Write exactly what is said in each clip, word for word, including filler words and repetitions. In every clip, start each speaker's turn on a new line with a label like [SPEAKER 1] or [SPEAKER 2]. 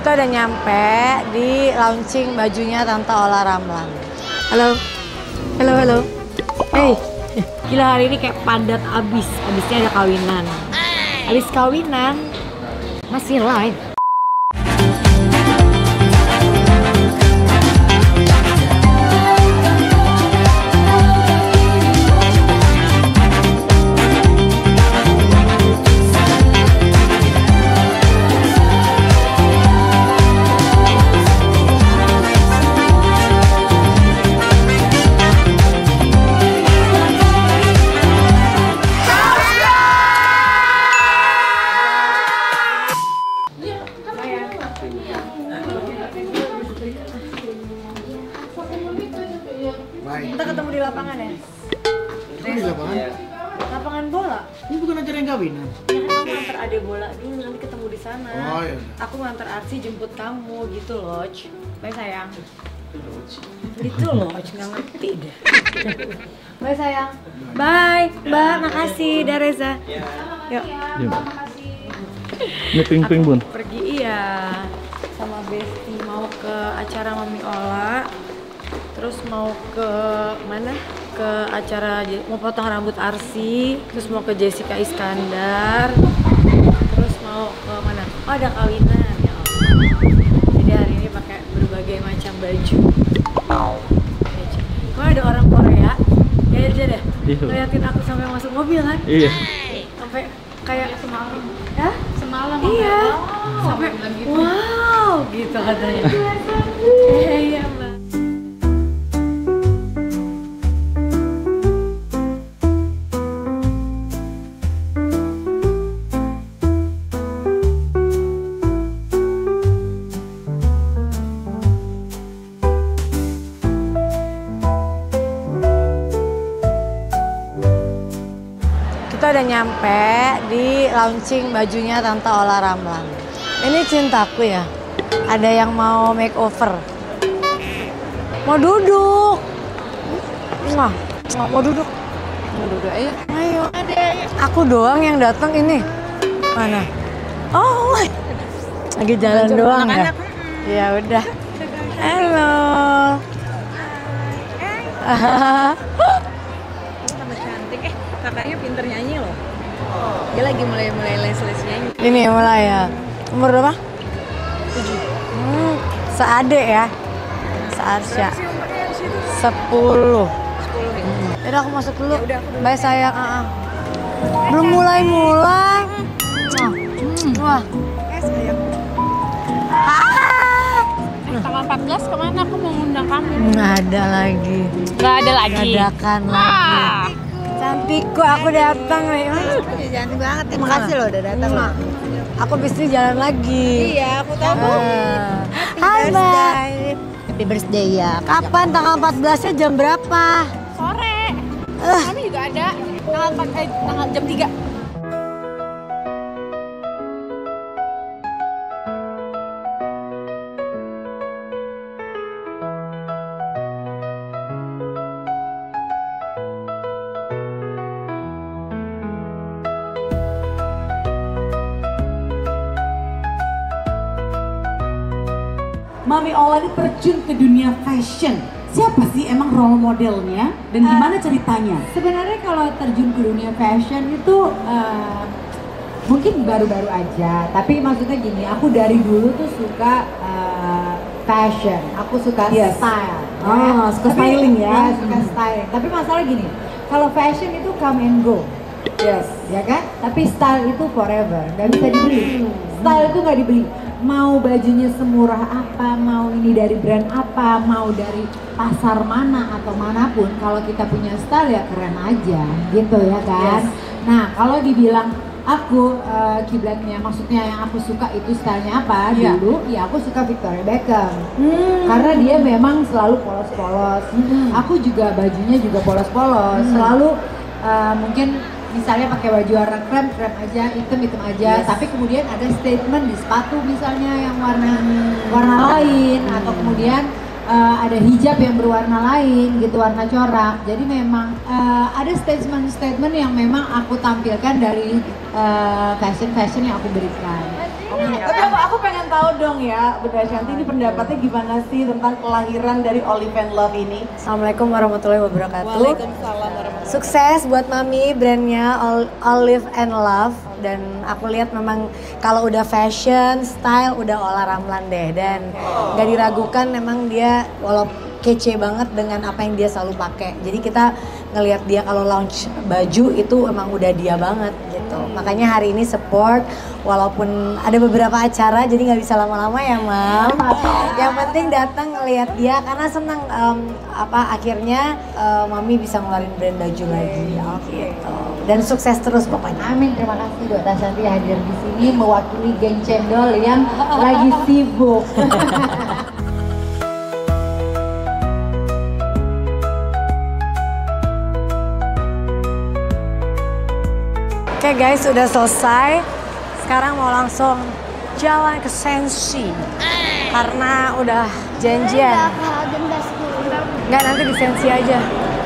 [SPEAKER 1] Kita udah nyampe di launching bajunya Tante Ola Ramlan. Halo, halo, halo. Hey, gila hari ini kayak padat abis. Abisnya ada kawinan. Abis kawinan masih live. Kita ketemu di lapangan ya?
[SPEAKER 2] Di lapangan?
[SPEAKER 1] Lapangan bola?
[SPEAKER 2] Ini bukan acara yang kawinan?
[SPEAKER 1] Ya kan kamu nganter adek bola dulu, nanti ketemu di sana.
[SPEAKER 2] Oh iya.
[SPEAKER 1] Aku nganter Arsi jemput kamu gitu loh. Bye sayang. Gitu loh, nggak ngerti deh. Bye sayang. Bye, Mbak. Makasih, dah Reza. Yuk.
[SPEAKER 3] Ini ping-ping bun.
[SPEAKER 1] Pergi iya sama Besti mau ke acara Mami Ola. Terus mau ke mana? Ke acara mau potong rambut Arsi, terus mau ke Jessica Iskandar, terus mau ke mana? Oh ada kawinan ya. Jadi hari ini pakai berbagai macam baju. Wah ada orang Korea, ya aja deh. Ngeliatin aku sampai masuk mobil kan?
[SPEAKER 3] Iya.
[SPEAKER 1] Sampai kayak semalam. Ya?
[SPEAKER 4] Semalam
[SPEAKER 1] iya.
[SPEAKER 4] Oh,
[SPEAKER 1] sampai
[SPEAKER 4] gitu.
[SPEAKER 1] wow gitu katanya. Iya iya mbak. Kita udah nyampe di launching bajunya Tante Ola Ramlan. Ini cintaku ya. Ada yang mau makeover. Mau duduk. Wah, mau duduk. Mau duduk ayo. Ayo. Aku doang yang datang ini. Mana? Oh, lagi jalan doang ya. Ya udah. Halo.
[SPEAKER 4] Kakaknya pinter nyanyi loh. Dia lagi mulai-mulai les-les nyanyi.
[SPEAKER 1] Ini mulai ya. Umur berapa? Tujuh. Hmm, seadek ya. Searsya. Sepuluh.
[SPEAKER 4] Sepuluh nih.
[SPEAKER 1] Hmm. Yaudah aku masuk dulu.
[SPEAKER 4] Yaudah, aku dulu.
[SPEAKER 1] Bye sayang. Uh -uh. Belum mulai-mulai. Oh. Hmm. Wah.
[SPEAKER 4] Eh sayang.
[SPEAKER 1] Ah.
[SPEAKER 4] Eh, tanggal empat belas kemana aku mau ngundang kamu?
[SPEAKER 1] Nggak ada lagi.
[SPEAKER 4] Gak ada lagi.
[SPEAKER 1] Dadakan lagi. Cantikku aku datang nih.
[SPEAKER 4] Cantik banget. Terima kasih loh udah datang loh.
[SPEAKER 1] Aku bisnis jalan lagi.
[SPEAKER 4] Iya, aku tahu.
[SPEAKER 1] Uh. Hai Mbak.
[SPEAKER 4] Happy birthday ya.
[SPEAKER 1] Kapan tanggal empat belasnya jam berapa?
[SPEAKER 4] Sore.
[SPEAKER 1] Uh.
[SPEAKER 4] Kami juga ada tanggal empat eh, tanggal jam tiga.
[SPEAKER 5] Mami Ola ini terjun ke dunia fashion. Siapa sih emang role modelnya dan gimana ceritanya?
[SPEAKER 6] Sebenarnya kalau terjun ke dunia fashion itu uh, mungkin baru-baru aja. Tapi maksudnya gini, aku dari dulu tuh suka uh, fashion. Aku suka
[SPEAKER 5] Yes.
[SPEAKER 6] style.
[SPEAKER 5] Oh, suka styling ya?
[SPEAKER 6] Suka styling. Tapi masalah gini, kalau fashion itu come and go.
[SPEAKER 5] Yes.
[SPEAKER 6] Ya kan? Tapi style itu forever, nggak bisa dibeli. Style itu nggak dibeli. Mau bajunya semurah apa, mau ini dari brand apa, mau dari pasar mana atau manapun, kalau kita punya style ya keren aja, gitu ya kan?
[SPEAKER 5] Yes.
[SPEAKER 6] Nah, kalau dibilang aku uh, kiblatnya, maksudnya yang aku suka itu stylenya apa?
[SPEAKER 5] Iya.
[SPEAKER 6] Dulu, ya aku suka Victoria Beckham,
[SPEAKER 5] Hmm.
[SPEAKER 6] karena dia memang selalu polos-polos.
[SPEAKER 5] Hmm.
[SPEAKER 6] Aku juga bajunya juga polos-polos,
[SPEAKER 5] Hmm.
[SPEAKER 6] selalu uh, mungkin misalnya pakai baju warna krem, krem aja, hitam, hitam aja.
[SPEAKER 5] Yes.
[SPEAKER 6] Tapi kemudian ada statement di sepatu misalnya yang warna warna lain, atau kemudian uh, ada hijab yang berwarna lain gitu, warna corak. Jadi memang uh, ada statement-statement yang memang aku tampilkan dari uh, fashion-fashion yang aku berikan.
[SPEAKER 5] Tapi aku, aku aku pengen tahu dong ya, Bunda Shanti ini pendapatnya gimana sih tentang kelahiran dari Olive and Love ini?
[SPEAKER 1] Assalamualaikum warahmatullahi wabarakatuh.
[SPEAKER 4] Waalaikumsalam warahmatullahi
[SPEAKER 1] Sukses buat Mami, brandnya Ol- Olive and Love. Dan aku lihat memang kalau udah fashion, style udah Ola Ramlan deh. Dan gak diragukan memang dia walaupun kece banget dengan apa yang dia selalu pakai. Jadi kita ngelihat dia kalau launch baju itu emang udah dia banget gitu. Makanya hari ini support walaupun ada beberapa acara jadi nggak bisa lama-lama ya Mam. Yang penting datang ngelihat dia karena senang um, apa akhirnya um, Mami bisa ngeluarin brand baju lagi gitu. Dan sukses terus pokoknya.
[SPEAKER 6] Amin, terima kasih Dokter Shanti hadir di sini mewakili geng cendol yang lagi sibuk.
[SPEAKER 1] Oke guys, udah selesai. Sekarang mau langsung jalan ke Sensi. Karena udah janjian. Enggak, nanti di Sensi aja.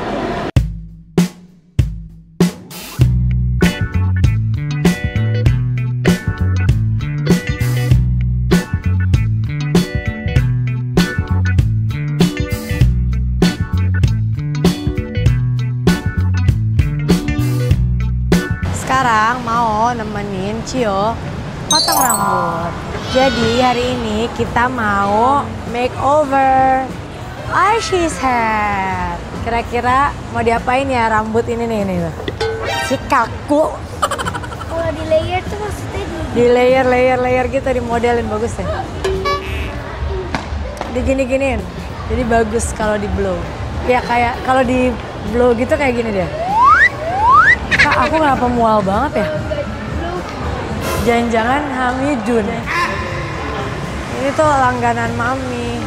[SPEAKER 1] Sekarang mau nemenin Cio potong rambut. Jadi hari ini kita mau makeover Archie's hair. Kira-kira mau diapain ya rambut ini nih nih tuh. Si kaku.
[SPEAKER 3] Kalau di layer tuh maksudnya di
[SPEAKER 1] Di layer layer layer gitu dimodelin bagus ya. Digini-giniin. Jadi bagus kalau di blow. Ya kayak kalau di blow gitu kayak gini deh. Kak, aku kenapa mual banget ya? Jangan-jangan Hamidun. Ini tuh langganan Mami.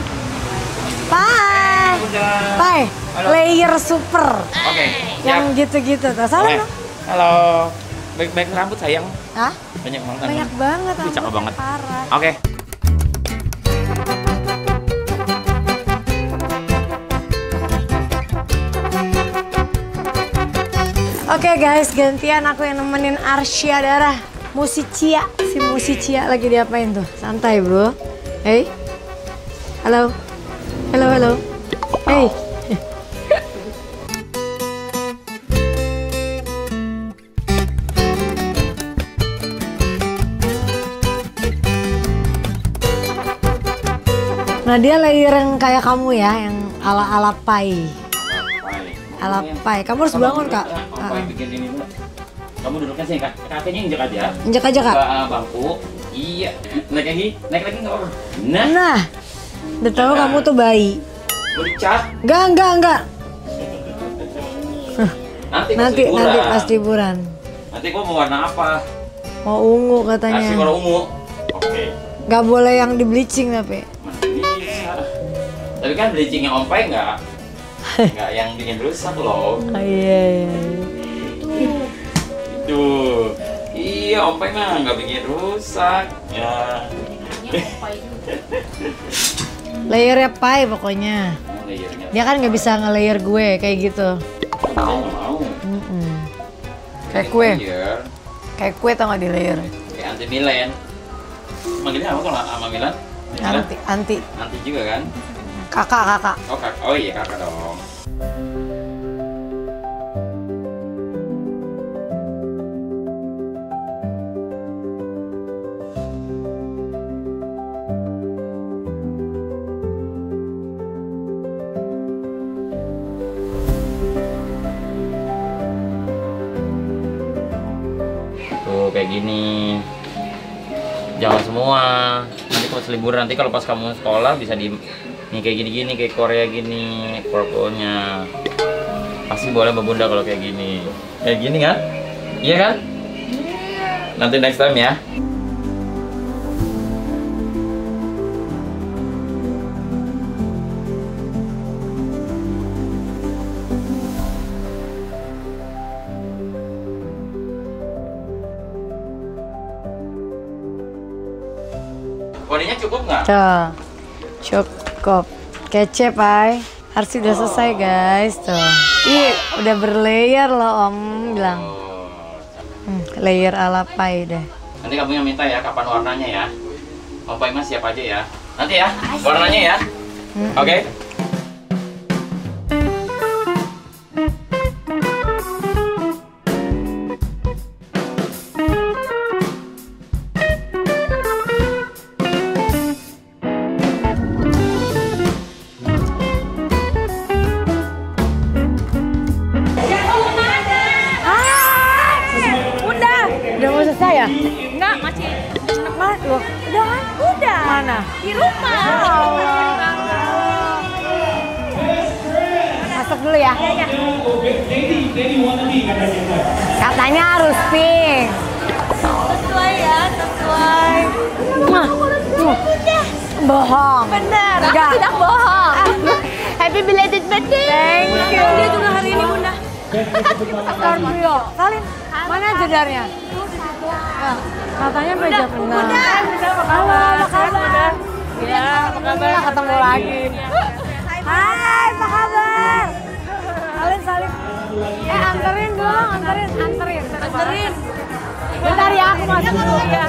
[SPEAKER 1] Pai, Pai, layer super.
[SPEAKER 7] Oke.
[SPEAKER 1] Yang gitu-gitu tuh. Salam
[SPEAKER 7] Oke.
[SPEAKER 1] dong.
[SPEAKER 7] Halo. Baik-baik rambut sayang.
[SPEAKER 1] Hah?
[SPEAKER 7] Banyak banget.
[SPEAKER 1] Banyak banget.
[SPEAKER 7] Ih, cakep
[SPEAKER 1] rambutnya,
[SPEAKER 7] banget.
[SPEAKER 1] Parah.
[SPEAKER 7] Oke.
[SPEAKER 1] Oke guys, gantian aku yang nemenin Arsya Darah. Musi Cia, si Musi Cia lagi diapain tuh? Santai bro. Hey, halo, halo, halo. Hey. Nah dia layer yang kayak kamu ya, yang ala-ala pai. Ala pai. Kamu harus bangun kak.
[SPEAKER 7] Apa yang bikin ini dulu? Kamu duduknya sih kak, kakinya injek aja.
[SPEAKER 1] Injek aja kak.
[SPEAKER 7] Ke uh, bangku. Iya. Naik lagi, naik lagi nggak apa-apa. Nah,
[SPEAKER 1] Nah, udah tahu kamu tuh bayi.
[SPEAKER 7] mau dicat.
[SPEAKER 1] Enggak, enggak, enggak.
[SPEAKER 7] Nanti pas
[SPEAKER 1] Nanti,
[SPEAKER 7] liburan.
[SPEAKER 1] nanti pas liburan.
[SPEAKER 7] Nanti gua mau warna apa?
[SPEAKER 1] Mau ungu
[SPEAKER 7] Kasih
[SPEAKER 1] katanya.
[SPEAKER 7] warna ungu. Oke.
[SPEAKER 1] Gak boleh yang di bleaching tapi.
[SPEAKER 7] Bisa. Tapi kan bleaching yang ompai nggak, nggak yang bikin rusak loh.
[SPEAKER 1] Oh, iya, iya.
[SPEAKER 7] Itu, iya ompai mah nggak bikin rusak. Ya.
[SPEAKER 1] Layernya pai pokoknya.
[SPEAKER 7] Oh, layernya.
[SPEAKER 1] Dia kan nggak bisa nge-layer gue kayak gitu.
[SPEAKER 7] Mau, mau.
[SPEAKER 1] Mm-mm. Kayak kue,
[SPEAKER 7] Layer.
[SPEAKER 1] kayak kue tau nggak di layer?
[SPEAKER 7] Kayak anti Milan. Manggilnya apa kalau sama Milan? Milan?
[SPEAKER 1] Anti, anti.
[SPEAKER 7] Anti juga kan?
[SPEAKER 1] Kakak, kakak.
[SPEAKER 7] Oh kak, oh iya kakak dong. Tuh kayak gini. Jangan semua. Nanti pas liburan nanti kalau pas kamu sekolah bisa di nih kayak gini-gini kayak Korea gini purple-nya. Pasti boleh Bunda kalau kayak gini. Kayak gini kan? Iya kan? Nanti next time ya. Bodinya cukup nggak?
[SPEAKER 1] Tuh, cukup. Kece, Pai. Harus udah selesai, guys. Tuh. Ih, udah berlayer loh, Om bilang.
[SPEAKER 7] Oh,
[SPEAKER 1] Hmm, layer ala Pai deh.
[SPEAKER 7] nanti kamu yang minta ya kapan warnanya ya. Opa Iman siap aja ya. Nanti ya, warnanya ya. Oke. Okay?
[SPEAKER 1] Udah mau selesai ya?
[SPEAKER 4] Enggak, masih.
[SPEAKER 1] Mana loh?
[SPEAKER 4] Udah kan? Udah.
[SPEAKER 1] Mana?
[SPEAKER 4] Di rumah.
[SPEAKER 1] Masuk dulu ya.
[SPEAKER 4] Iya, iya.
[SPEAKER 1] Katanya harus pink.
[SPEAKER 4] Sesuai ya, sesuai.
[SPEAKER 1] Mah, bohong.
[SPEAKER 4] Bener, aku
[SPEAKER 1] Enggak.
[SPEAKER 4] tidak bohong.
[SPEAKER 1] Happy belated birthday. Thank you.
[SPEAKER 4] Dia juga hari ini Bunda.
[SPEAKER 1] Scorpio. Salin, mana jedarnya? Ya, katanya meja benar. Halo, apa kabar?
[SPEAKER 4] Ya, apa kabar?
[SPEAKER 1] Kita ketemu lagi. Hai, apa kabar? Salin, salin. Eh, anterin dong, anterin, anterin.
[SPEAKER 4] Anterin.
[SPEAKER 1] Bentar ya, aku masuk dulu ya.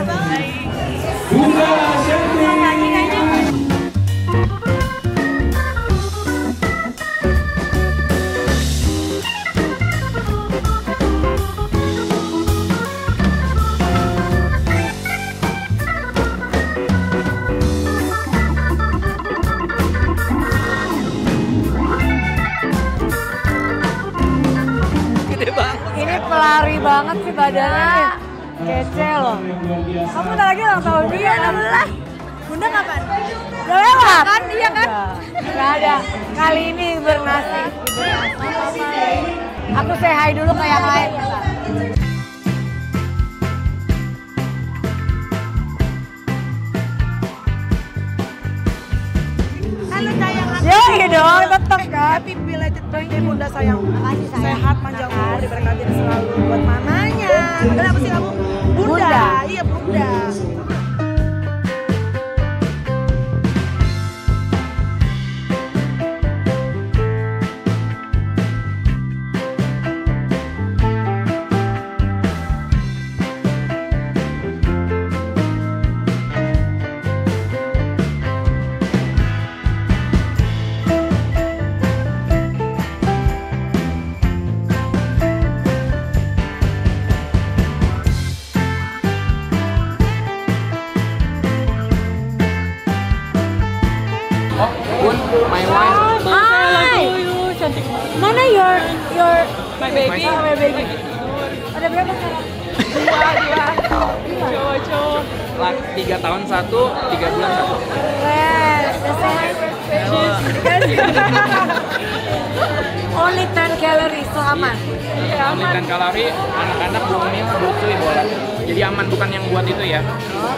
[SPEAKER 1] Ini pelari banget sih badannya. Kece loh. Kamu bentar lagi ulang tahun dia. enam belas.
[SPEAKER 4] Bunda kapan?
[SPEAKER 1] Udah lewat?
[SPEAKER 4] Kan, iya kan?
[SPEAKER 1] Gak ada. Kali ini bernasi. Aku say hi dulu ke yang lain.
[SPEAKER 4] Halo sayang.
[SPEAKER 1] Ya iya dong, tetep kan.
[SPEAKER 4] Happy belated birthday Bunda sayang.
[SPEAKER 1] Makasih sayang.
[SPEAKER 4] Sehat, panjang umur, diberkati selalu buat mamanya. Kenapa sih kamu? Bunda.
[SPEAKER 1] Bunda.
[SPEAKER 4] Iya Bunda.
[SPEAKER 1] Hai. Mana your your
[SPEAKER 4] My baby.
[SPEAKER 1] Oh, my baby. Ada berapa sekarang?
[SPEAKER 4] Dua, dua. Cowok-cowok.
[SPEAKER 8] Tiga tahun satu, tiga bulan satu.
[SPEAKER 1] Keren. Udah sehat. Only ten calories, so aman.
[SPEAKER 8] Aman. Dan kalori anak-anak belum minum bosui bola. Jadi aman, bukan yang buat itu ya.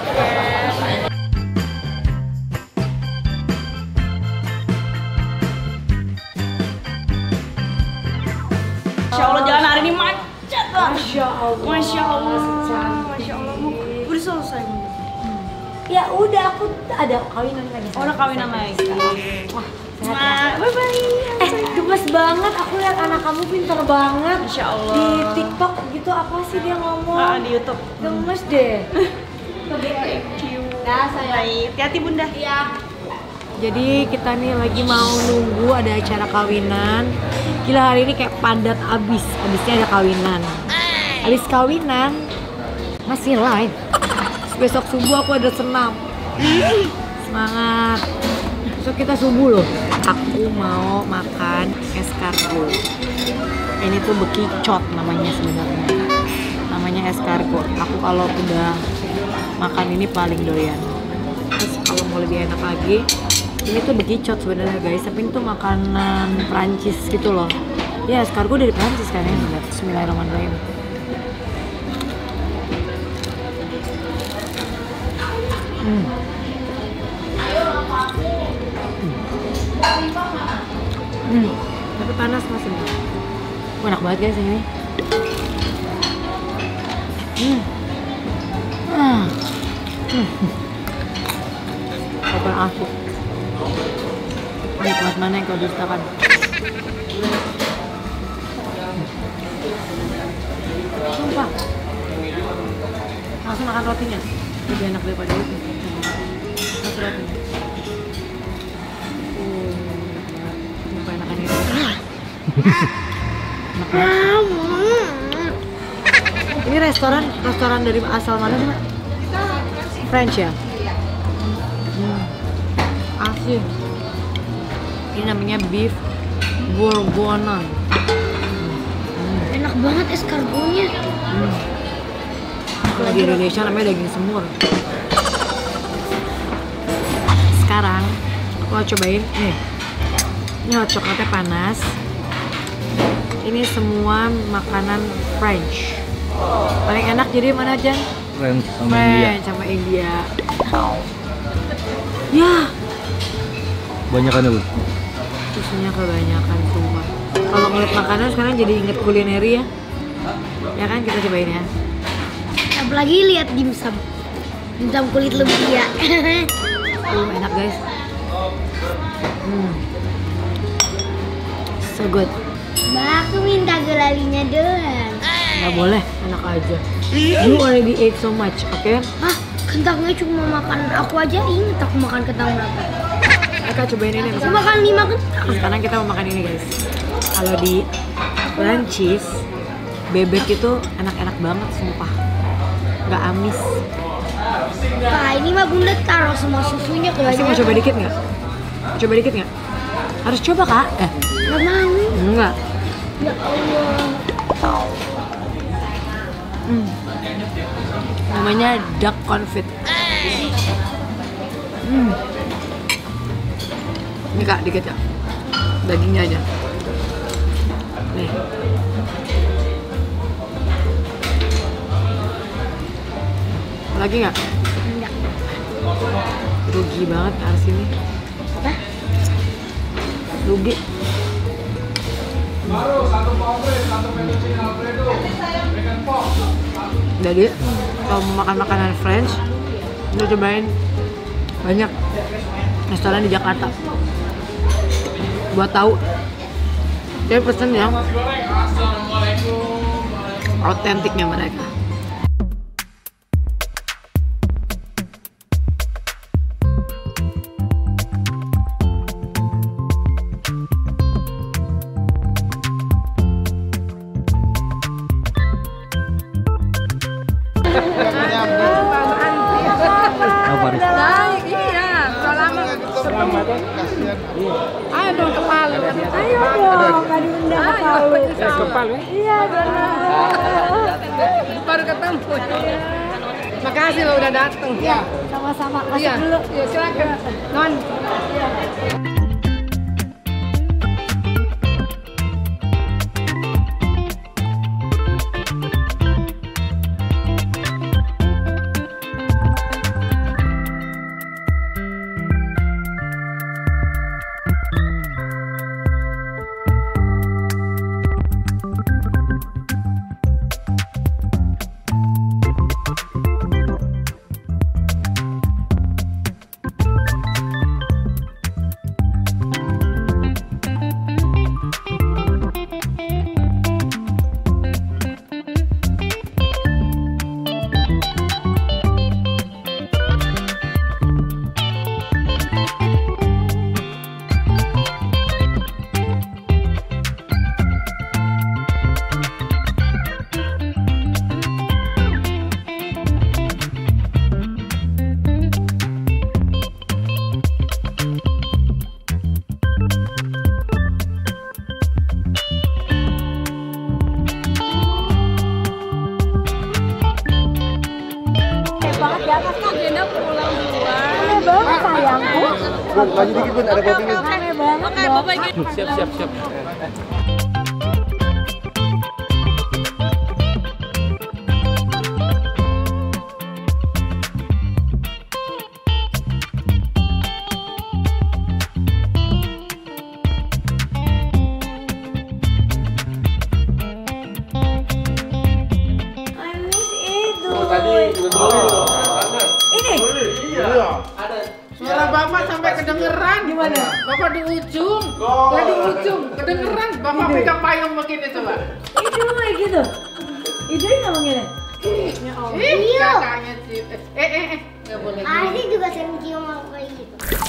[SPEAKER 4] Masya Allah jalan hari ini macet lah. Masya Allah. Masya Allah. Masya Allah. Udah selesai.
[SPEAKER 1] Ya udah, aku ada kawinan lagi.
[SPEAKER 4] Oh, udah kawinan lagi.
[SPEAKER 1] Wah,
[SPEAKER 4] Nah, bye bye.
[SPEAKER 1] eh gemes banget. Aku lihat anak kamu pinter banget.
[SPEAKER 4] Insya Allah.
[SPEAKER 1] Di TikTok gitu apa sih dia ngomong?
[SPEAKER 4] Ah, di YouTube.
[SPEAKER 1] Gemes deh.
[SPEAKER 4] Thank you.
[SPEAKER 1] Nah, saya.
[SPEAKER 4] Baik, hati-hati Bunda.
[SPEAKER 1] Iya. Jadi kita nih lagi mau nunggu ada acara kawinan. Gila hari ini kayak padat abis. Abisnya ada kawinan. Abis kawinan masih live. Besok subuh aku ada senam. Semangat. Besok kita subuh loh. Aku mau makan escargot. Ini tuh bekicot namanya sebenarnya. Namanya escargot. Aku kalau udah makan ini paling doyan. Terus kalau mau lebih enak lagi, ini tuh bekicot sebenarnya guys. Tapi ini tuh makanan Prancis gitu loh. Ya escargot dari Prancis kan ya. Bismillahirrahmanirrahim. Hmm. Hmm. Tapi panas masih. Oh, enak banget guys ini. Hmm. Ah. Hmm. Open asuk. Nikmat mana yang kau dustakan? Sumpah. Langsung makan rotinya. Lebih enak daripada itu. Mas roti. Uh, apa enakan ini? Ini restoran, restoran dari asal mana sih, Mbak? French ya? Hmm. Asin. Ini namanya beef bourguignon.
[SPEAKER 3] Enak banget escargotnya.
[SPEAKER 1] Hmm. Kalau di Indonesia namanya daging semur. Sekarang aku mau cobain nih. Ini hot coklatnya panas. Ini semua makanan French. Paling enak jadi mana aja?
[SPEAKER 7] French sama
[SPEAKER 1] French sama India. Ya,
[SPEAKER 7] Banyak kan Bu?
[SPEAKER 1] susunya kebanyakan semua. Kalau ngeliat makanan sekarang jadi inget kulineri ya. Ya kan, kita cobain ya.
[SPEAKER 3] Apalagi lihat dimsum. Dimsum kulit lumpia.
[SPEAKER 1] Uh, enak guys. Hmm. So good.
[SPEAKER 3] Mbak, aku minta gulalinya doang.
[SPEAKER 1] Nggak boleh, enak aja. You already ate so much, oke? Okay?
[SPEAKER 3] Hah? Kentangnya cuma makan aku aja inget aku makan kentang berapa.
[SPEAKER 1] Eka cobain ini.
[SPEAKER 3] Aku makan lima kentang.
[SPEAKER 1] Sekarang kita mau makan ini guys. Kalau di Prancis, bebek itu enak-enak banget sumpah. Nggak amis.
[SPEAKER 3] Nah ini mah bunda taruh semua susunya
[SPEAKER 1] Pasti
[SPEAKER 3] kebanyakan.
[SPEAKER 1] mau coba dikit nggak? Coba dikit nggak? Harus coba kak? Eh,
[SPEAKER 3] Nggak mau.
[SPEAKER 1] enggak.
[SPEAKER 3] Ya Allah.
[SPEAKER 1] Hmm. Namanya duck confit. Hmm. Ini kak, dikit ya. Dagingnya aja. Nih. Lagi nggak?
[SPEAKER 3] Enggak.
[SPEAKER 1] Rugi banget harus ini.
[SPEAKER 3] Apa?
[SPEAKER 1] Rugi. Jadi kalau mau makan makanan French, kita cobain banyak restoran di Jakarta. Buat tahu, dia pesen yang autentiknya mereka. Ayo dong ke Palu. Ayo dong, nggak diundang ke Palu.
[SPEAKER 8] Ke Palu?
[SPEAKER 1] Iya benar.
[SPEAKER 2] Baru ketemu. Makasih lo udah datang. Ya.
[SPEAKER 1] Sama-sama. Masuk
[SPEAKER 2] Iya.
[SPEAKER 1] dulu.
[SPEAKER 2] Ya silakan. Non. Maju dikit Bun, ada kopinya.
[SPEAKER 4] Oke, Bapak ini.
[SPEAKER 8] Siap, siap, siap.
[SPEAKER 2] Suara Bapak sampai kedengeran. Gimana? Bapak di ujung. Bapak di ujung, kedengeran. Bapak pegang payung begini coba.
[SPEAKER 1] Itu kayak gitu. Itu nggak mengira.
[SPEAKER 2] Ih, kakaknya sih. Eh, eh, eh. Nggak boleh.
[SPEAKER 3] Ardi juga sering cium aku kayak gitu.